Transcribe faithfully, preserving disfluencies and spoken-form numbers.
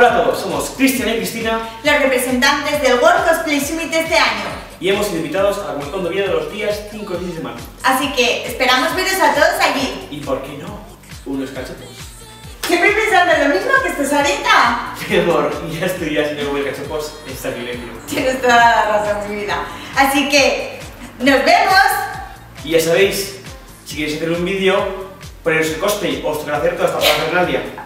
Hola a todos, somos Cristian y Cristina, los representantes del World Cosplay Summit de este año. Y hemos sido invitados al Comic Con de Oviedo los días cinco y seis de marzo. Así que esperamos veros a todos allí. ¿Y por qué no? Unos cachopos. Siempre pensando en lo mismo que estás ahorita. Mi amor, ya estoy ya sin comer cachopos en sacrilegio. Tienes toda la razón, mi vida. Así que, ¡nos vemos! Y ya sabéis, si queréis hacer un vídeo, poneros el cosplay o os tocará hacer toda esta parafernalia.